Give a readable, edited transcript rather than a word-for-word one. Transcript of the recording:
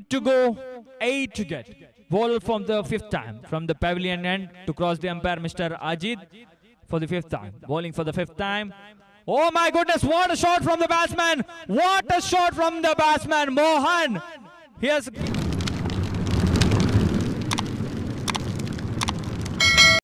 to go, 8 to get. Ball from the 5th time from the pavilion end to cross the umpire, Mr. Ajit, for the 5th time. Bowling for the 5th time. Oh my goodness, what a shot from the batsman! What a shot from the batsman, Mohan! He has